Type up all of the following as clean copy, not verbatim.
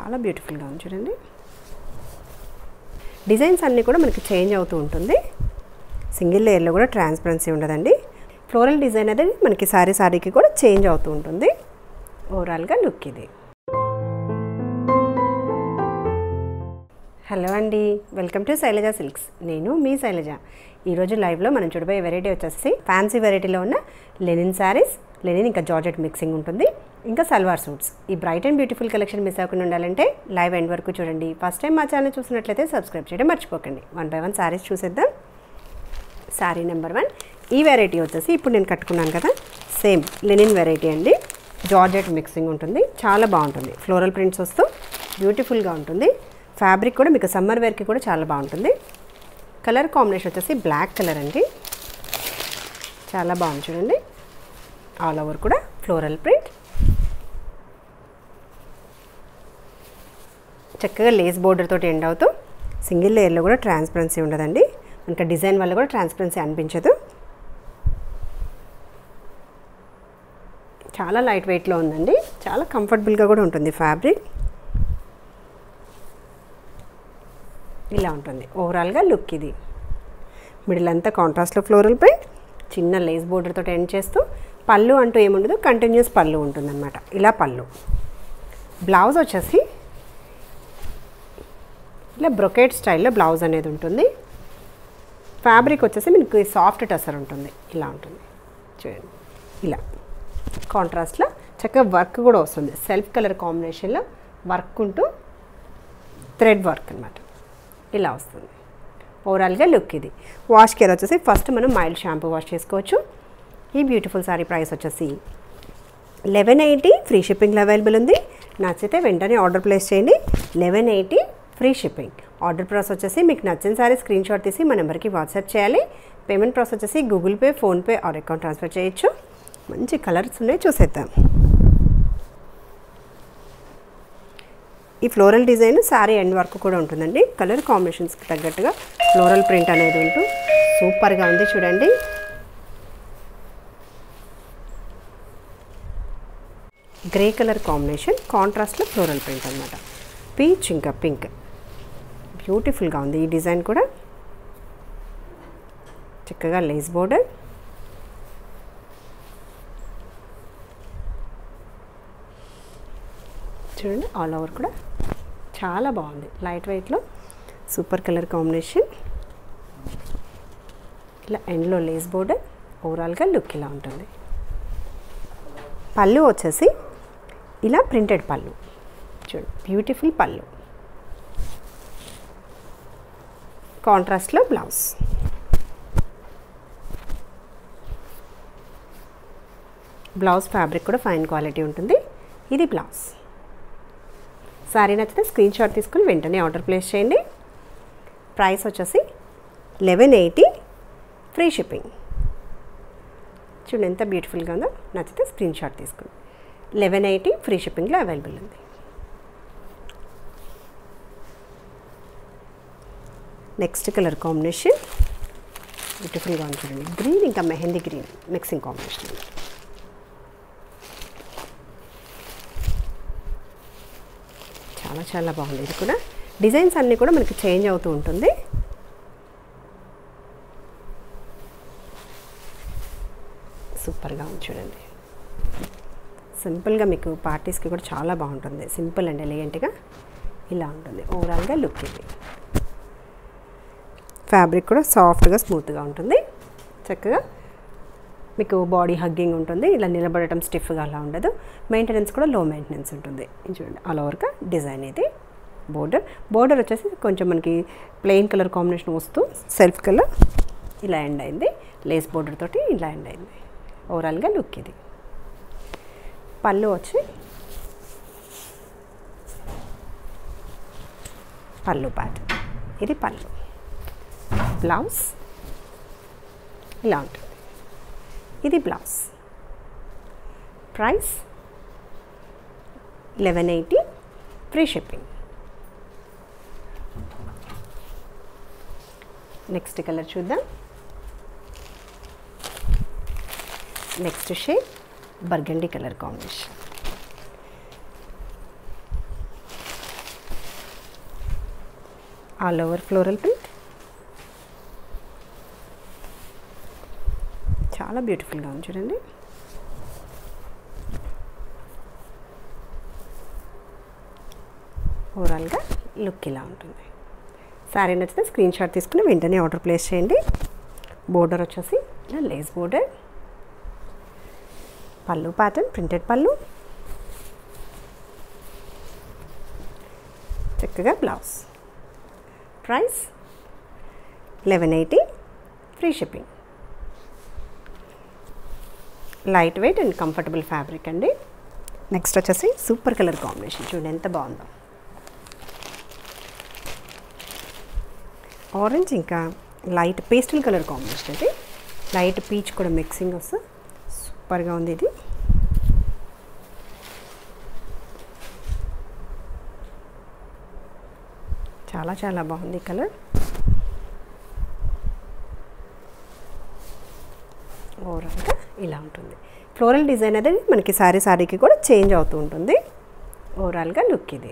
చాలా బ్యూటిఫుల్గా ఉంది చూడండి. డిజైన్స్ అన్నీ కూడా మనకి చేంజ్ అవుతూ ఉంటుంది. సింగిల్ లేయర్లో కూడా ట్రాన్స్పరెన్సీ ఉండదండి. ఫ్లోరల్ డిజైన్ అనేది మనకి సారీకి కూడా చేంజ్ అవుతూ ఉంటుంది. ఓవరాల్గా లుక్ ఇది. హలో అండి, వెల్కమ్ టు శైలజ సిల్క్స్. నేను మీ శైలజ. ఈరోజు లైవ్లో మనం చూడబోయే వెరైటీ వచ్చేసి ఫ్యాన్సీ వెరైటీలో ఉన్న లెనిన్ శారీస్, లెనిన్ ఇంకా జార్జెట్ మిక్సింగ్ ఉంటుంది, ఇంకా సల్వార్ సూట్స్. ఈ bright and beautiful collection miss అవ్వకుండా ఉండాలంటే లైవ్ ఎండ్ వరకు చూడండి. ఫస్ట్ టైం మా ఛానల్ చూసినట్లయితే సబ్స్క్రైబ్ చేయడం మర్చిపోకండి. 1 by 1 శారీస్ చూసేద్దాం. శారీ నెంబర్ 1. ఈ వెరైటీ వచ్చేసి ఇప్పుడు నేను కట్టుకున్నాను కదా, సేమ్ లెనిన్ వెరైటీ అండి. జార్జెట్ మిక్సింగ్ ఉంటుంది, చాలా బాగుంటుంది. ఫ్లోరల్ ప్రింట్స్ వస్తూ బ్యూటిఫుల్గా ఉంటుంది. ఫ్యాబ్రిక్ కూడా మీకు సమ్మర్ వేర్కి కూడా చాలా బాగుంటుంది. కలర్ కాంబినేషన్ వచ్చేసి బ్లాక్ కలర్ అండి, చాలా బాగుంది చూడండి. ఆల్ ఓవర్ కూడా ఫ్లోరల్ ప్రింట్, చక్కగా లేస్ బోర్డర్ తోటి ఎండ్ అవుతూ, సింగిల్ లేయర్లో కూడా ట్రాన్స్పరెన్సీ ఉండదండి. ఇంకా డిజైన్ వల్ల కూడా ట్రాన్స్పరెన్సీ అనిపించదు. చాలా లైట్ వెయిట్లో ఉందండి, చాలా కంఫర్టబుల్గా కూడా ఉంటుంది. ఫ్యాబ్రిక్ ఇలా ఉంటుంది. ఓవరాల్గా లుక్ ఇది. మిడిల్ అంతా కాంట్రాస్ట్లో ఫ్లోరల్ ప్రింట్, చిన్న లేస్ బోర్డర్ తోటి ఎండ్ చేస్తూ, పళ్ళు అంటూ ఏముండదు, కంటిన్యూస్ పళ్ళు ఉంటుందన్నమాట. ఇలా పళ్ళు. బ్లౌజ్ వచ్చేసి ఇలా బ్రొకేట్ స్టైల్లో బ్లౌజ్ అనేది ఉంటుంది. ఫ్యాబ్రిక్ వచ్చేసి మీకు సాఫ్ట్ టసర్ ఉంటుంది, ఇలా ఉంటుంది చూడండి. ఇలా కాంట్రాస్ట్లో చక్కగా వర్క్ కూడా వస్తుంది. సెల్ఫ్ కలర్ కాంబినేషన్లో వర్క్ ఉంటూ థ్రెడ్ వర్క్ అన్నమాట, ఇలా వస్తుంది. ఓవరాల్గా లుక్ ఇది. వాష్ కేర్ వచ్చేసి ఫస్ట్ మనం మైల్డ్ షాంపూ వాష్ చేసుకోవచ్చు. ఈ బ్యూటిఫుల్ సారీ ప్రైస్ వచ్చేసి 1180, ఫ్రీ షిప్పింగ్లో అవైలబుల్ ఉంది. నచ్చితే వెంటనే ఆర్డర్ ప్లేస్ చేయండి. 1180 ఫ్రీ షిప్పింగ్. ఆర్డర్ ప్రాసెస్ వచ్చేసి మీకు నచ్చిన సారీ స్క్రీన్ షాట్ తీసి మా నెంబర్కి వాట్సాప్ చేయాలి. పేమెంట్ ప్రాసెస్ వచ్చేసి Google Pay, PhonePe or account transfer చేయొచ్చు. మంచి కలర్స్ ఉన్నాయి, చూసేద్దాం. ఈ floral design saree hand work కూడా ఉంటుందండి. కలర్ కాంబినేషన్స్కి తగ్గట్టుగా ఫ్లోరల్ ప్రింట్ అనేది ఉంటూ సూపర్గా ఉంది చూడండి. గ్రే కలర్ కాంబినేషన్, కాంట్రాస్ట్లో ఫ్లోరల్ ప్రింట్ అనమాట. పీచ్ ఇంకా పింక్, బ్యూటిఫుల్గా ఉంది. ఈ డిజైన్ కూడా చక్కగా లేస్ బోర్డర్, చూడండి. ఆల్ ఓవర్ కూడా చాలా బాగుంది. లైట్ వెయిట్లో సూపర్ కలర్ కాంబినేషన్, ఇలా ఎండ్లో లేస్ బోర్డర్. ఓవరాల్గా లుక్ ఇలా ఉంటుంది. పళ్ళు వచ్చేసి ఇలా ప్రింటెడ్ పళ్ళు, చూడండి బ్యూటిఫుల్ పళ్ళు. కాంట్రాస్ట్లో బ్లౌజ్. బ్లౌజ్ ఫ్యాబ్రిక్ కూడా ఫైన్ క్వాలిటీ ఉంటుంది. ఇది బ్లౌజ్. సారీ నచ్చితే స్క్రీన్ షాట్ తీసుకుని వెంటనే ఆర్డర్ ప్లేస్ చేయండి. ప్రైస్ వచ్చేసి 1180, ఫ్రీ షిప్పింగ్. చూడండి ఎంత బ్యూటిఫుల్గా ఉందో. నచ్చితే స్క్రీన్ షాట్ తీసుకుని 1180 ఫ్రీ షిప్పింగ్లో అవైలబుల్ ఉంది. నెక్స్ట్ కలర్ కాంబినేషన్ బ్యూటిఫుల్గా ఉంది చూడండి. గ్రీన్ ఇంకా మెహందీ గ్రీన్ మిక్సింగ్ కాంబినేషన్. చాలా చాలా బాగుంది. ఇది కూడా డిజైన్స్ అన్నీ కూడా మనకి చేంజ్ అవుతూ ఉంటుంది. సూపర్గా ఉంది చూడండి. సింపుల్గా మీకు పార్టీస్కి కూడా చాలా బాగుంటుంది. సింపుల్ అండ్ ఎలిగెంట్గా ఇలా ఉంటుంది. ఓవరాల్గా లుక్ ఇది. ఫ్యాబ్రిక్ కూడా సాఫ్ట్గా స్మూత్గా ఉంటుంది. చక్కగా మీకు బాడీ హగ్గింగ్ ఉంటుంది. ఇలా నిలబడటం స్టిఫ్గా అలా ఉండదు. మెయింటెనెన్స్ కూడా లో మెయింటెనెన్స్ ఉంటుంది. చూడండి ఆల్ ఓవర్గా డిజైన్ ఇది. బోర్డర్ వచ్చేసి కొంచెం మనకి ప్లెయిన్ కలర్ కాంబినేషన్ వస్తూ సెల్ఫ్ కలర్ ఇలా ఎండ్ అయింది. లేస్ బోర్డర్ తోటి ఇలా ఎండ్ అయింది. ఓవరాల్గా లుక్ ఇది. పళ్ళు వచ్చి పళ్ళు పార్ట్, ఇది పళ్ళు. బ్లౌజ్ ఇలా ఉంటుంది. ఇది blouse. Price 1180, free shipping. Next colour చూద్దాం. Next shade burgundy colour combination. All over floral print. చాలా బ్యూటిఫుల్గా ఉంది చూడండి. ఓవరాల్గా లుక్ ఇలా ఉంటుంది. శారీ నచ్చితే స్క్రీన్ షాట్ తీసుకుని వెంటనే ఆర్డర్ ప్లేస్ చేయండి. బోర్డర్ వచ్చేసి ఇలా లేస్ బోర్డర్, పళ్ళు ప్యాటర్న్ ప్రింటెడ్ పళ్ళు, చక్కగా blouse. Price 1180, free shipping. Light weight and comfortable fabric అండి. నెక్స్ట్ వచ్చేసి సూపర్ కలర్ కాంబినేషన్ చూడండి ఎంత బాగుందో. ఆరెంజ్ ఇంకా లైట్ పేస్టల్ కలర్ కాంబినేషన్ ఇది. లైట్ పీచ్ కూడా మిక్సింగ్ వస్తుంది. సూపర్గా ఉంది ఇది. చాలా చాలా బాగుంది కలర్. ఓవరాల్గా ఇలా ఉంటుంది. ఫ్లోరల్ డిజైన్ అనేది మనకి సారీకి కూడా చేంజ్ అవుతూ ఉంటుంది. ఓవరాల్గా లుక్ ఇది.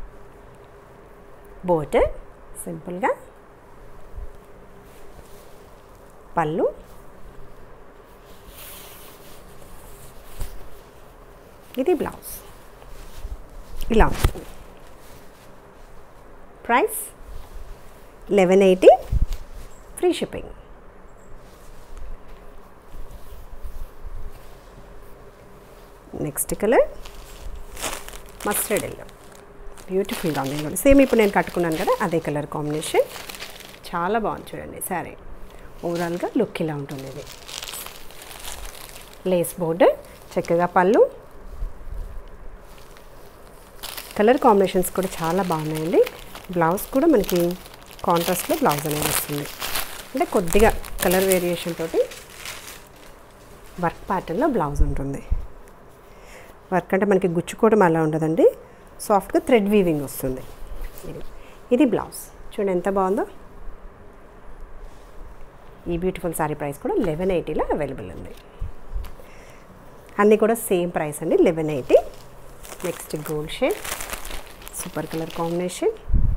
బోర్డర్ సింపుల్గా, పళ్ళు, ఇది బ్లౌజ్ ఇలా ఉంటుంది. Price 1180, free shipping. Next colour mustard yellow. బ్యూటిఫుల్గా ఉంది. సేమ్ ఇప్పుడు నేను కట్టుకున్నాను కదా అదే కలర్ కాంబినేషన్. చాలా బాగుంది చూడండి శారీ. ఓవరాల్గా లుక్ ఇలా ఉంటుంది. ఇది లేస్ బోర్డర్, చక్కగా పళ్ళు, కలర్ కాంబినేషన్స్ కూడా చాలా బాగున్నాయండి. బ్లౌజ్ కూడా మనకి కాంట్రాస్ట్లో బ్లౌజ్ అనేది వస్తుంది. అంటే కొద్దిగా కలర్ వేరియేషన్ తోటి వర్క్ ప్యాటర్న్లో బ్లౌజ్ ఉంటుంది. వర్క్ అంటే మనకి గుచ్చుకోవడం అలా ఉండదండి, సాఫ్ట్గా థ్రెడ్ వీవింగ్ వస్తుంది. ఇది బ్లౌజ్ చూడండి ఎంత బాగుందో. ఈ బ్యూటిఫుల్ శారీ ప్రైస్ కూడా 1180లో అవైలబుల్ ఉంది. అన్నీ కూడా సేమ్ ప్రైస్ అండి, 1180. Next gold shade, super colour combination.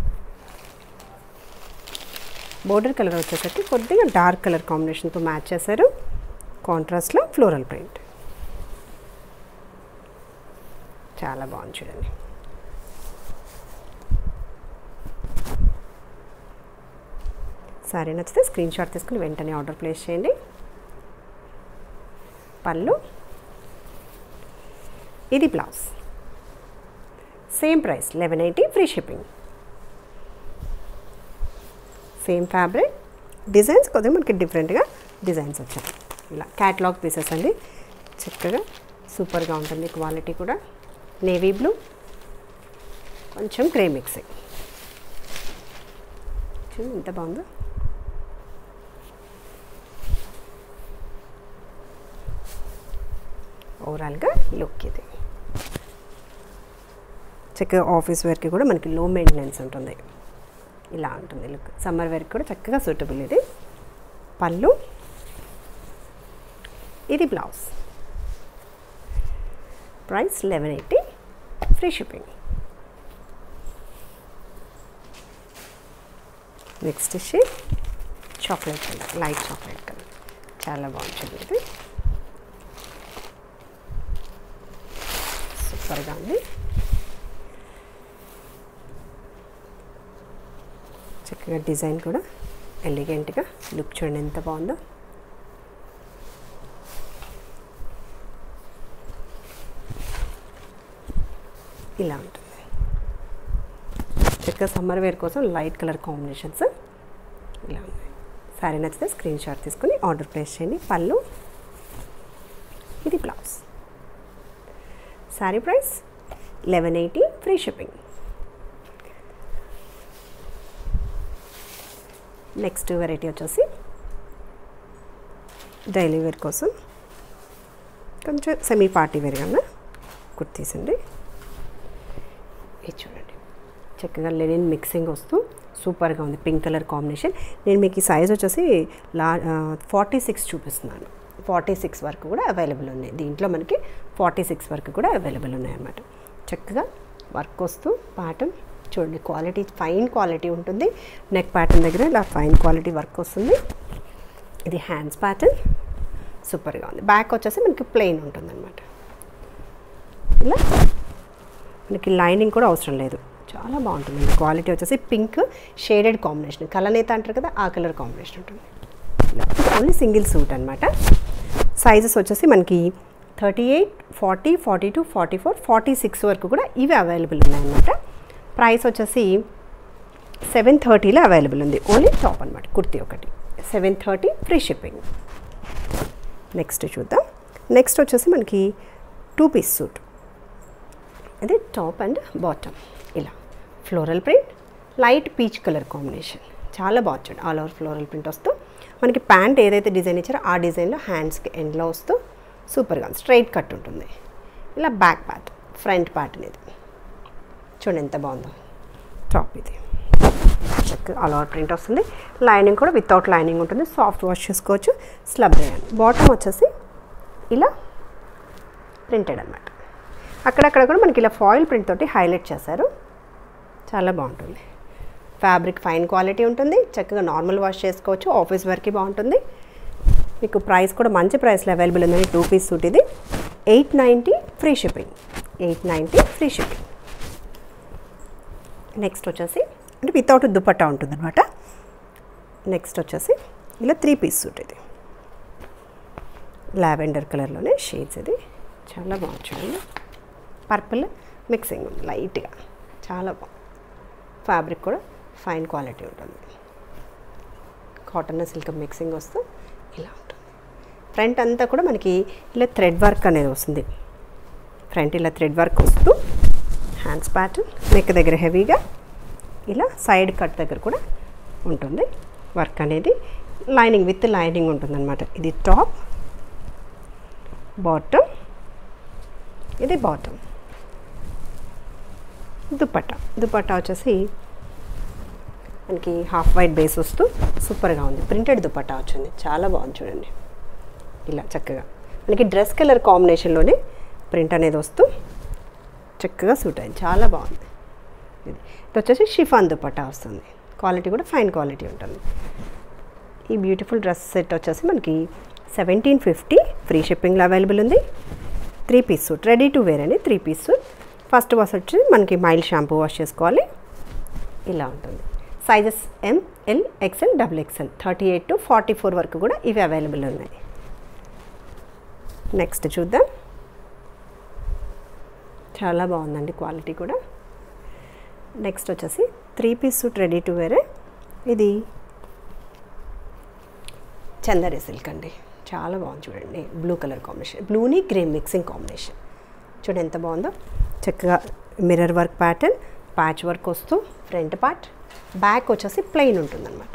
Border colour వచ్చేసరికి కొద్దిగా డార్క్ కలర్ కాంబినేషన్తో మ్యాచ్ చేశారు. కాంట్రాస్ట్లో ఫ్లోరల్ ప్రింట్. చాలా బాగుంది చూడండి. సారీ నచ్చితే స్క్రీన్ షాట్ తీసుకుని వెంటనే ఆర్డర్ ప్లేస్ చేయండి. పళ్ళు, ఇది blouse. Same price 1180, free shipping. Same fabric. Designs కొద్దిగా మనకి డిఫరెంట్గా డిజైన్స్ వచ్చాయి. ఇలా క్యాటలాగ్ పీసెస్ అండి. చక్కగా సూపర్గా ఉంటుంది. క్వాలిటీ కూడా నేవీ బ్లూ, కొంచెం గ్రే మిక్సింగ్. చూడండి ఎంత బాగుందో. ఓవరాల్గా లుక్ ఇది. చక్కగా ఆఫీస్ వేర్కి కూడా మనకి లో మెయింటెనెన్స్ ఉంటుంది. ఇలా ఉంటుంది లుక్. సమ్మర్ వేర్కి కూడా చక్కగా సూటబుల్ ఇది. పళ్ళు, ఇది blouse. Price 1180, free shipping. Next shade chocolate colour, light chocolate colour. చాలా బాగుంటుంది ఇది. సూపర్గా ఉంది. చక్కగా డిజైన్ కూడా ఎలిగెంట్గా లుక్ చూడండి ఎంత బాగుందో. ఇలా ఉంటుంది. చక్కగా సమ్మర్ వేర్ కోసం లైట్ కలర్ కాంబినేషన్స్ ఇలా ఉన్నాయి. సారీ నచ్చితే స్క్రీన్ షాట్ తీసుకుని ఆర్డర్ ప్లేస్ చేయండి. పళ్ళు, ఇది blouse. Saree price 1180, free shipping. Next variety వచ్చేసి డైలీ వేర్ కోసం కొంచెం సెమీ పార్టీ వేర్ కన్నా కుర్తీస్ అండి. ఇది చూడండి చక్కగా లెనిన్ మిక్సింగ్ వస్తూ సూపర్గా ఉంది. Pink colour combination. నేను మీకు ఈ సైజ్ వచ్చేసి 46 చూపిస్తున్నాను. 46 వరకు కూడా అవైలబుల్ ఉన్నాయి. దీంట్లో మనకి 46 వరకు కూడా అవైలబుల్ ఉన్నాయి అన్నమాట. చక్కగా వర్క్ వస్తూ ప్యాటర్న్ చూడండి క్వాలిటీ ఫైన్ క్వాలిటీ ఉంటుంది. నెక్ ప్యాటర్న్ దగ్గర ఇలా ఫైన్ క్వాలిటీ వర్క్ వస్తుంది. ఇది హ్యాండ్స్ ప్యాటర్న్ సూపర్గా ఉంది. బ్యాక్ వచ్చేసి మనకి ప్లెయిన్ ఉంటుందన్నమాట. ఇలా మనకి లైనింగ్ కూడా అవసరం లేదు, చాలా బాగుంటుంది. క్వాలిటీ వచ్చేసి పింక్ షేడెడ్ కాంబినేషన్, కలనేత అంటారు కదా ఆ కలర్ కాంబినేషన్ ఉంటుంది. ఓన్లీ సింగిల్ సూట్ అనమాట. సైజెస్ వచ్చేసి మనకి 38, 40, 42, 44, 46 వరకు కూడా ఇవి అవైలబుల్ ఉన్నాయన్నమాట. ప్రైస్ వచ్చేసి 730లో అవైలబుల్ ఉంది. ఓన్లీ టాప్ అనమాట, కుర్తీ ఒకటి 730 ఫ్రీ షిప్పింగ్. నెక్స్ట్ చూద్దాం. నెక్స్ట్ వచ్చేసి మనకి 2 పీస్ సూట్. ఇది టాప్ అండ్ బాటమ్ ఇలా floral print, light peach colour combination, చాలా బాగుంది. ఆల్ ఓవర్ ఫ్లోరల్ ప్రింట్ వస్తూ మనకి ప్యాంట్ ఏదైతే డిజైన్ ఇచ్చారో ఆ డిజైన్లో హ్యాండ్స్కి ఎండ్లో వస్తూ సూపర్గా స్ట్రైట్ కట్ ఉంటుంది. ఇలా బ్యాక్ పార్ట్, ఫ్రంట్ పార్ట్ అనేది చూడండి ఎంత బాగుందో. టాప్ ఇది ఆల్ ఓవర్ ప్రింట్ వస్తుంది. లైనింగ్ కూడా వితౌట్ లైనింగ్ ఉంటుంది, సాఫ్ట్ వాష్ చేసుకోవచ్చు. Slub rayon. బాటమ్ వచ్చేసి ఇలా ప్రింటెడ్ అనమాట. అక్కడక్కడ కూడా మనకి ఇలా ఫాయిల్ ప్రింట్ తోటి హైలైట్ చేశారు, చాలా బాగుంటుంది. ఫ్యాబ్రిక్ ఫైన్ క్వాలిటీ ఉంటుంది, చక్కగా నార్మల్ వాష్ చేసుకోవచ్చు, ఆఫీస్ వర్క్కి బాగుంటుంది. మీకు ప్రైస్ కూడా మంచి ప్రైస్లో అవైలబుల్ ఉందండి. 2 పీస్ సూట్ ఇది 890 free shipping. 890 free shipping. Next వచ్చేసి అంటే వితౌట్ దుపట్టా ఉంటుందన్నమాట. నెక్స్ట్ వచ్చేసి ఇలా 3 పీస్ సూట్. ఇది లావెండర్ కలర్లోనే షేడ్స్, ఇది చాలా బాగుంది. చూడండి పర్పుల్ మిక్సింగ్ ఉంది లైట్గా, చాలా బాగుంది. ఫ్యాబ్రిక్ కూడా ఫైన్ క్వాలిటీ ఉంటుంది. కాటన్ సిల్క్ మిక్సింగ్ వస్తూ ఇలా ఉంటుంది. ఫ్రంట్ అంతా కూడా మనకి ఇలా థ్రెడ్ వర్క్ అనేది వస్తుంది. ఫ్రంట్ ఇలా థ్రెడ్ వర్క్ వస్తూ హ్యాండ్స్ ప్యాటర్న్, నెక్ దగ్గర హెవీగా ఇలా సైడ్ కట్ దగ్గర కూడా ఉంటుంది వర్క్ అనేది. లైనింగ్ విత్ లైనింగ్ ఉంటుందన్నమాట. ఇది టాప్, బాటమ్, ఇది బాటమ్. దుపట్టా వచ్చేసి మనకి హాఫ్ వైట్ బేస్ వస్తూ సూపర్గా ఉంది. ప్రింటెడ్ దుపట్టా వచ్చింది, చాలా బాగుంది. చూడండి ఇలా చక్కగా మనకి డ్రెస్ కలర్ కాంబినేషన్లోనే ప్రింట్ అనేది వస్తూ చక్కగా సూట్ అయింది, చాలా బాగుంది. ఇది వచ్చేసి షిఫాన్ దుపట్టా వస్తుంది. క్వాలిటీ కూడా ఫైన్ క్వాలిటీ ఉంటుంది. ఈ బ్యూటిఫుల్ డ్రెస్ సెట్ వచ్చేసి మనకి 1750 ఫ్రీ షిప్పింగ్లో అవైలబుల్ ఉంది. 3 piece suit, ready to wear అని 3 పీస్ సూట్. ఫస్ట్ వాష్ వచ్చి మనకి మైల్డ్ షాంపూ వాష్ చేసుకోవాలి. ఇలా ఉంటుంది. Sizes M, L, XL, XXL 38 to 44 వరకు కూడా ఇవి అవైలబుల్ ఉన్నాయి. నెక్స్ట్ చూద్దాం. చాలా బాగుందండి క్వాలిటీ కూడా. నెక్స్ట్ వచ్చేసి 3 పీస్ సూట్ రెడీ టు వేరే. ఇది చందరి సిల్క్ అండి, చాలా బాగుంది. చూడండి బ్లూ కలర్ కాంబినేషన్, బ్లూని గ్రే మిక్సింగ్ కాంబినేషన్. చూడండి ఎంత బాగుందో. చక్కగా mirror work pattern, patch work వస్తూ ఫ్రంట్ పార్ట్, బ్యాక్ వచ్చేసి ప్లెయిన్ ఉంటుందన్నమాట.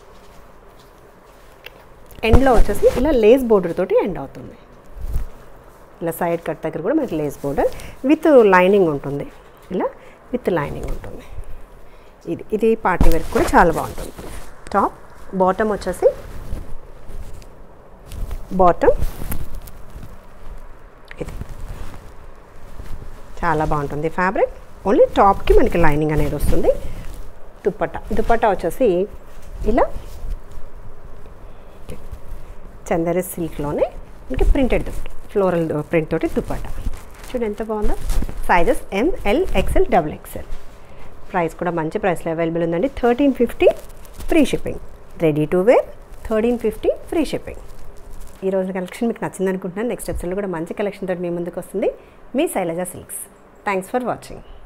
ఎండ్లో వచ్చేసి ఇలా లేస్ బోర్డర్ తోటి ఎండ్ అవుతుంది. ఇలా సైడ్ కట్ దగ్గర కూడా మనకి లేస్ బోర్డర్ విత్ లైనింగ్ ఉంటుంది. ఇలా విత్ లైనింగ్ ఉంటుంది. ఇది పార్టీ వేర్ కూడా చాలా బాగుంటుంది. టాప్, బాటమ్ వచ్చేసి బాటమ్ ఇది చాలా బాగుంటుంది. ఫ్యాబ్రిక్ ఓన్లీ టాప్కి మనకి లైనింగ్ అనేది వస్తుంది. దుపట్టా వచ్చేసి ఇలా చందరి సిల్క్లోనే మనకి ప్రింటెడ్ ఫ్లోరల్ ప్రింట్ తోటి దుపట్టా. చూడండి ఎంత బాగుందో. Sizes M, L, XL, XXL. Price కూడా మంచి ప్రైస్లో అవైలబుల్ ఉందండి. 1350 free shipping. Ready to wear 1350 free shipping. ఈరోజు కలెక్షన్ మీకు నచ్చింది అనుకుంటున్నాను. నెక్స్ట్ ఎపిసోడ్లో కూడా మంచి కలెక్షన్ తోటి మీ ముందుకు వస్తుంది మీ Shailaja Silks. Thanks for watching.